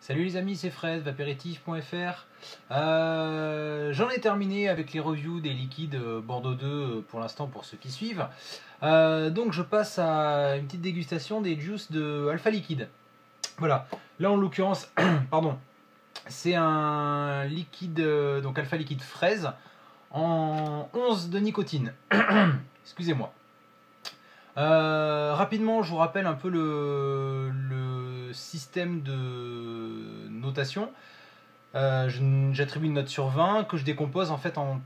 Salut les amis, c'est Fred, vaperitif.fr. J'en ai terminé avec les reviews des liquides Bordeaux 2 pour l'instant pour ceux qui suivent. Donc je passe à une petite dégustation des juices de Alpha Liquide. Voilà, là en l'occurrence, pardon, c'est un liquide, donc Alpha Liquide fraise en 11 de nicotine. Excusez-moi. Rapidement, je vous rappelle un peu le système de notation. J'attribue une note sur 20 que je décompose en fait en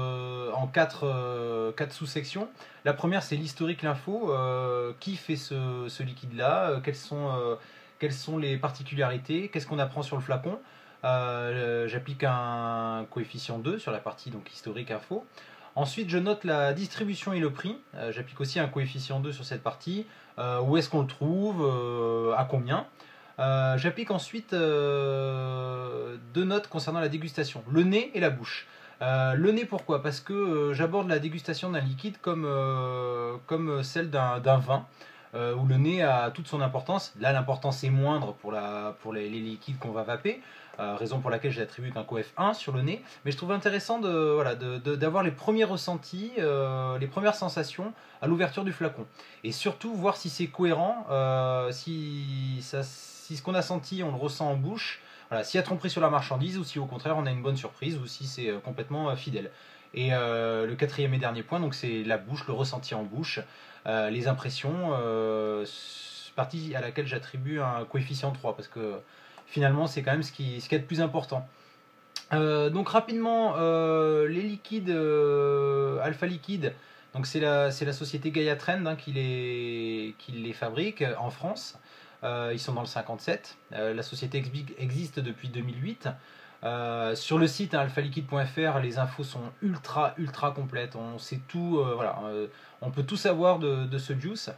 4 sous-sections. La première, c'est l'historique, l'info. Qui fait ce liquide-là, quelles sont les particularités, qu'est-ce qu'on apprend sur le flacon. J'applique un coefficient 2 sur la partie donc historique info. Ensuite, je note la distribution et le prix. J'applique aussi un coefficient 2 sur cette partie. Où est-ce qu'on le trouve, à combien. J'applique ensuite 2 notes concernant la dégustation, le nez et la bouche. Le nez, pourquoi? Parce que j'aborde la dégustation d'un liquide comme celle d'un vin, où le nez a toute son importance. Là, l'importance est moindre pour les liquides qu'on va vaper, raison pour laquelle j'ai attribué qu'un coef 1 sur le nez. Mais je trouve intéressant d'avoir les premiers ressentis, les premières sensations à l'ouverture du flacon. Et surtout voir si c'est cohérent, si ce qu'on a senti, on le ressent en bouche. Voilà, s'il y a tromperie sur la marchandise ou si au contraire on a une bonne surprise ou si c'est complètement fidèle. Et le quatrième et dernier point, donc c'est la bouche, le ressenti en bouche, les impressions, partie à laquelle j'attribue un coefficient 3 parce que finalement c'est quand même ce qui est de plus important. Donc rapidement, les liquides Alpha Liquide, donc c'est la société Gaia Trend qui les fabrique en France. Ils sont dans le 57. La société existe depuis 2008. Sur le site alphaliquide.fr, les infos sont ultra complètes. On sait tout, voilà, on peut tout savoir de ce juice.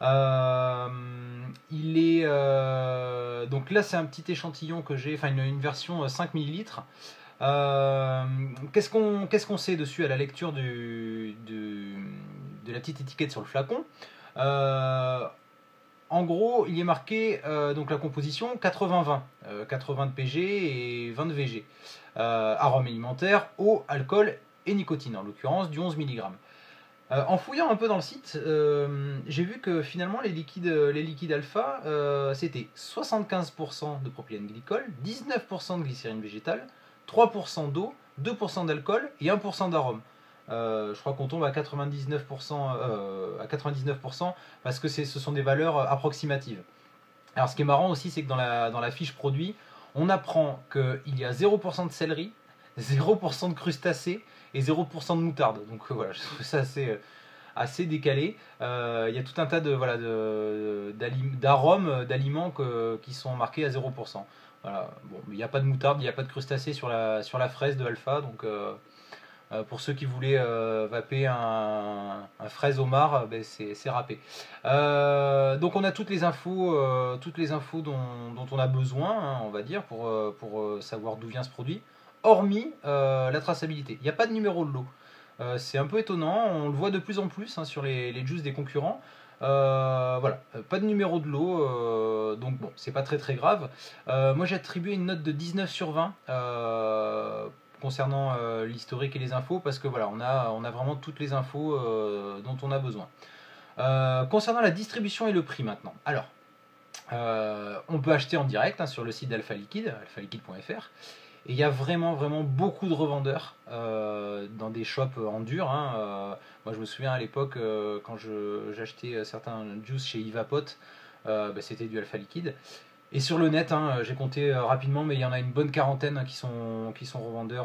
Donc là, c'est un petit échantillon que j'ai, enfin une version 5 ml. Qu'est-ce qu'on sait dessus à la lecture de la petite étiquette sur le flacon? En gros, il y est marqué donc la composition 80-20, 80 de PG et 20 de VG. Arôme alimentaire, eau, alcool et nicotine, en l'occurrence du 11 mg. En fouillant un peu dans le site, j'ai vu que finalement les liquides alpha, c'était 75% de propylène glycol, 19% de glycérine végétale, 3% d'eau, 2% d'alcool et 1% d'arôme. Je crois qu'on tombe à 99%, parce que ce sont des valeurs approximatives. Alors ce qui est marrant aussi, c'est que dans la fiche produit, on apprend qu'il y a 0% de céleri, 0% de crustacés et 0% de moutarde. Donc voilà, je trouve ça assez décalé. Il y a tout un tas d'arômes, d'aliments qui sont marqués à 0%. Voilà. Bon, il n'y a pas de moutarde, il n'y a pas de crustacés sur la fraise de Alpha, donc pour ceux qui voulaient vaper un fraise homard, ben c'est râpé. Donc on a toutes les infos dont on a besoin, hein, on va dire, pour savoir d'où vient ce produit, hormis la traçabilité. Il n'y a pas de numéro de lot. C'est un peu étonnant, on le voit de plus en plus hein, sur les juices des concurrents. Voilà, pas de numéro de lot, donc bon, c'est pas très grave. Moi j'ai attribué une note de 19 sur 20 concernant l'historique et les infos, parce que voilà, on a vraiment toutes les infos dont on a besoin. Concernant la distribution et le prix maintenant. Alors, on peut acheter en direct hein, sur le site d'Alpha Liquide, alphaliquide.fr. Et il y a vraiment beaucoup de revendeurs dans des shops en dur. Hein. Moi je me souviens à l'époque quand j'achetais certains juice chez Ivapot, c'était du Alpha Liquide. Et sur le net, hein, j'ai compté rapidement, mais il y en a une bonne quarantaine hein, qui sont revendeurs,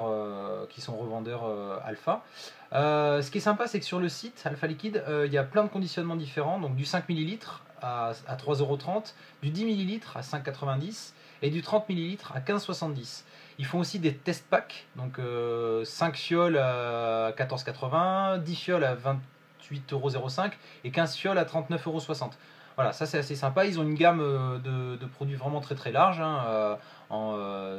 alpha. Ce qui est sympa, c'est que sur le site Alpha Liquide, il y a plein de conditionnements différents, donc du 5 ml à 3,30 €, du 10 ml à 5,90 € et du 30 ml à 15,70 €. Ils font aussi des test packs, donc 5 fioles à 14,80 €, 10 fioles à 28,05 € et 15 fioles à 39,60 €. Voilà, ça c'est assez sympa. Ils ont une gamme de produits vraiment très large, hein, en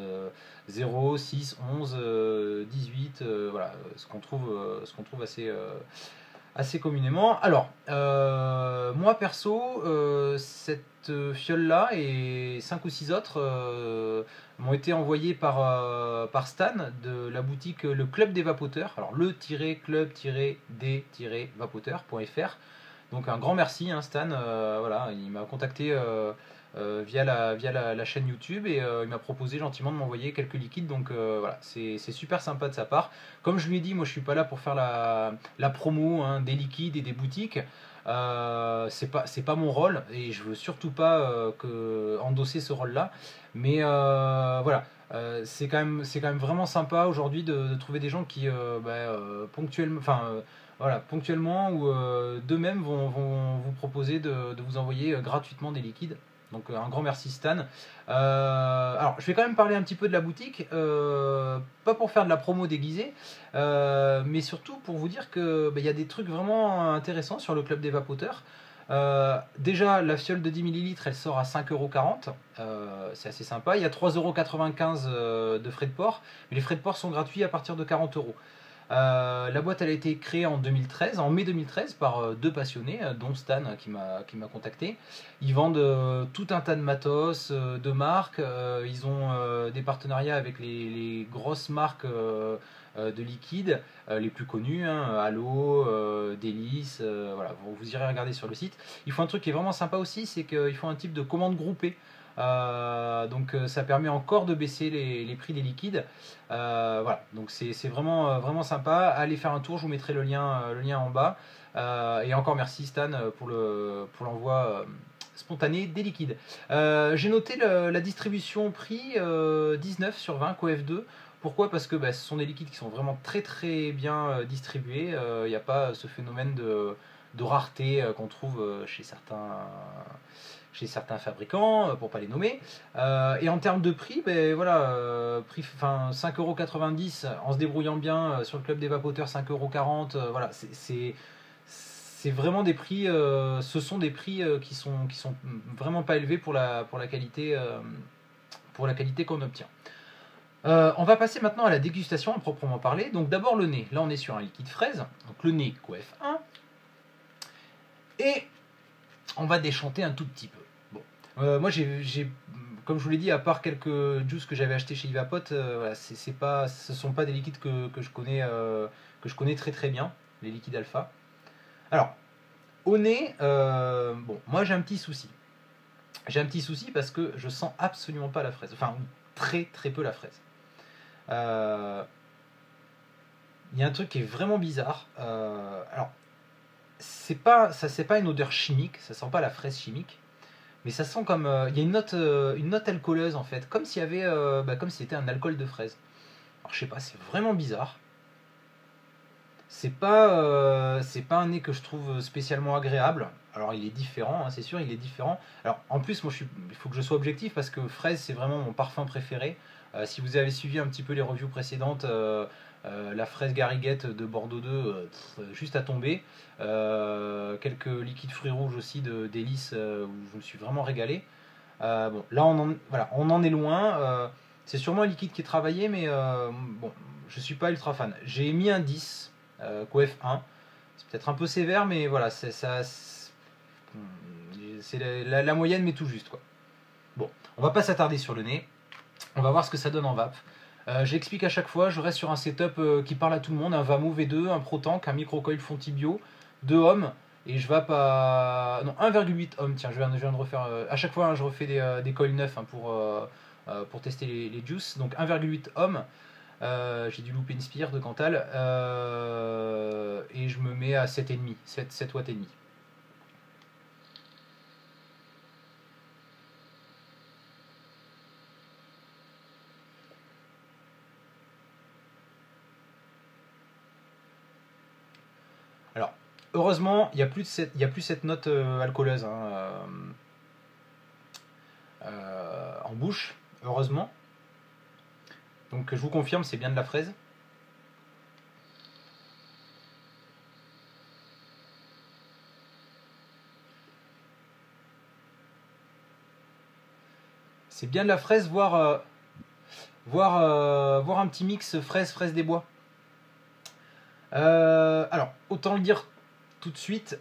0, 6, 11, 18, voilà, ce qu'on trouve assez communément. Alors, moi perso, cette fiole-là et 5 ou 6 autres m'ont été envoyés par Stan de la boutique Le Club des Vapoteurs. Alors, le-club-des-vapoteurs.fr. Donc, un grand merci, hein, Stan. Voilà, il m'a contacté via la chaîne YouTube et il m'a proposé gentiment de m'envoyer quelques liquides. Donc, voilà, c'est super sympa de sa part. Comme je lui ai dit, moi je suis pas là pour faire la promo, hein, des liquides et des boutiques. C'est pas mon rôle et je veux surtout pas endosser ce rôle-là. Mais voilà, c'est quand même vraiment sympa aujourd'hui de trouver des gens qui ponctuellement, voilà, ponctuellement ou d'eux-mêmes vont vous proposer de vous envoyer gratuitement des liquides. Donc un grand merci Stan. Alors je vais quand même parler un petit peu de la boutique, pas pour faire de la promo déguisée, mais surtout pour vous dire que il y a des trucs vraiment intéressants sur le club des vapoteurs. Déjà la fiole de 10 millilitres elle sort à 5,40 €, c'est assez sympa. Il y a 3,95 € de frais de port, mais les frais de port sont gratuits à partir de 40 €. La boîte elle a été créée en 2013, en mai 2013 par deux passionnés, dont Stan qui m'a contacté. Ils vendent tout un tas de matos, de marques. Ils ont des partenariats avec les grosses marques de liquide, les plus connues, hein, Halo, Délice, voilà, vous irez regarder sur le site. Ils font un truc qui est vraiment sympa aussi, c'est qu'ils font un type de commande groupée. Donc ça permet encore de baisser les prix des liquides. Voilà, donc c'est vraiment, vraiment sympa. Allez faire un tour, je vous mettrai le lien en bas. Et encore merci Stan pour l'envoi spontané des liquides. J'ai noté la distribution prix 19 sur 20 CoF2. Pourquoi? Parce que ce sont des liquides qui sont vraiment très très bien distribués. Il n'y a pas ce phénomène de rareté qu'on trouve chez certains fabricants, pour pas les nommer. Et en termes de prix, voilà, prix, 5,90 € en se débrouillant bien sur le club des vapoteurs, 5,40 €. Voilà, c'est vraiment des prix. Ce sont des prix qui sont vraiment pas élevés pour la qualité qu'on obtient. On va passer maintenant à la dégustation à proprement parler. Donc d'abord le nez. Là on est sur un liquide fraise, donc le nez Coef 1. Et on va déchanter un tout petit peu. Bon. Moi comme je vous l'ai dit, à part quelques juices que j'avais acheté chez Ivapot, voilà, ce sont pas des liquides que je connais très très bien, les liquides alpha. Alors, au nez, bon, moi j'ai un petit souci. J'ai un petit souci parce que je sens absolument pas la fraise. Enfin, très très peu la fraise. Il y a un truc qui est vraiment bizarre. Alors, c'est pas une odeur chimique, ça sent pas la fraise chimique, mais ça sent comme il y a une note alcooleuse en fait, comme s'il y avait comme si c'était un alcool de fraise. Alors je sais pas, c'est vraiment bizarre. C'est pas un nez que je trouve spécialement agréable. Alors il est différent, hein, c'est sûr, il est différent. Alors en plus, il faut que je sois objectif parce que fraise c'est vraiment mon parfum préféré. Si vous avez suivi un petit peu les reviews précédentes, la fraise Garriguette de Bordeaux 2, juste à tomber. Quelques liquides fruits rouges aussi de Délice où je me suis vraiment régalé. Bon, là on en est loin. C'est sûrement un liquide qui est travaillé, mais bon, je suis pas ultra fan. J'ai mis un 10, Coef 1. C'est peut-être un peu sévère, mais voilà, c'est la moyenne, mais tout juste quoi. Bon, on va pas s'attarder sur le nez. On va voir ce que ça donne en vape. J'explique à chaque fois, je reste sur un setup qui parle à tout le monde, un Vamo V2, un ProTank, un microcoil Fontibio, 2 ohms, et je vape à... non, 1,8 ohms, tiens, je viens de refaire... à chaque fois, hein, je refais des coils neufs, hein, pour tester les juices, donc 1,8 ohms. J'ai du Loop Inspire de Cantal, et je me mets à 7,5, 7 watts et demi. Alors, heureusement, il n'y a plus cette note alcooleuse, hein, en bouche, heureusement. Donc je vous confirme, c'est bien de la fraise. C'est bien de la fraise, voire un petit mix fraise des bois. Alors, autant le dire tout de suite,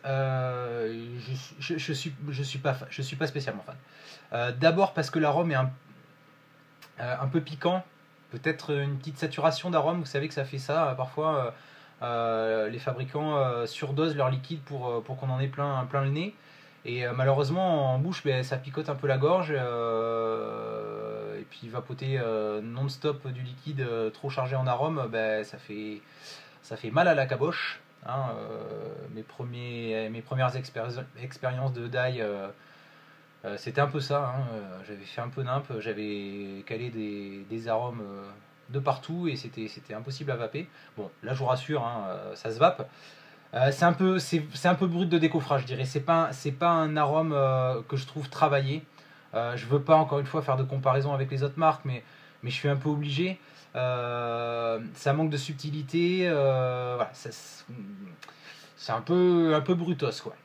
je suis pas spécialement fan. D'abord parce que l'arôme est un peu piquant, peut-être une petite saturation d'arôme. Vous savez que ça fait ça parfois. Les fabricants surdosent leur liquide pour qu'on en ait plein le nez. Et malheureusement, en bouche, ben, ça picote un peu la gorge. Et puis vapoter non-stop du liquide trop chargé en arôme, ben, ça fait mal à la caboche. Hein, mes premières expériences de die, c'était un peu ça. Hein, j'avais fait un peu nimp, j'avais calé des arômes de partout et c'était impossible à vaper. Bon, là je vous rassure, hein, ça se vape. C'est un peu brut de décoffrage, je dirais. C'est pas un arôme que je trouve travaillé. Je veux pas encore une fois faire de comparaison avec les autres marques, mais je suis un peu obligé. Ça manque de subtilité. Voilà, c'est un peu brutos, quoi.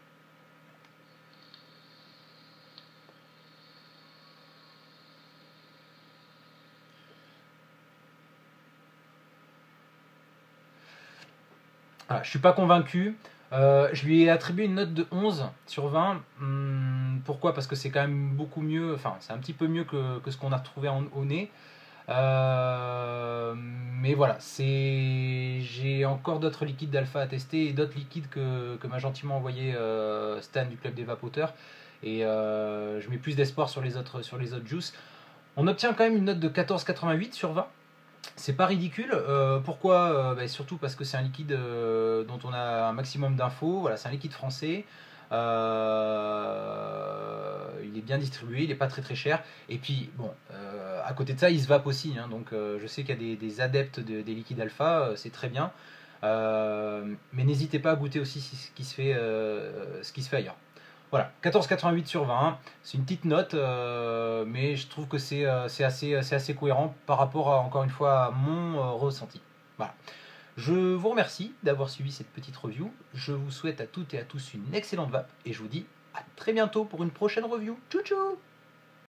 Voilà, je suis pas convaincu. Je lui ai attribué une note de 11 sur 20. Pourquoi? Parce que c'est quand même beaucoup mieux, enfin c'est un petit peu mieux que ce qu'on a retrouvé au nez. Mais voilà, j'ai encore d'autres liquides d'alpha à tester et d'autres liquides que m'a gentiment envoyé Stan du Club des Vapoteurs. Et je mets plus d'espoir sur les autres juices. On obtient quand même une note de 14,88 sur 20. C'est pas ridicule. Pourquoi? Bah, surtout parce que c'est un liquide dont on a un maximum d'infos. Voilà, c'est un liquide français. Il est bien distribué, il n'est pas très cher. Et puis, bon, à côté de ça, il se vape aussi. Hein, donc, je sais qu'il y a des adeptes des liquides alpha, c'est très bien. Mais n'hésitez pas à goûter aussi ce qui se fait ailleurs. Voilà, 14,88 sur 20, c'est une petite note, mais je trouve que c'est assez cohérent par rapport à, encore une fois, à mon ressenti. Voilà. Je vous remercie d'avoir suivi cette petite review. Je vous souhaite à toutes et à tous une excellente vape et je vous dis à très bientôt pour une prochaine review. Tchou tchou!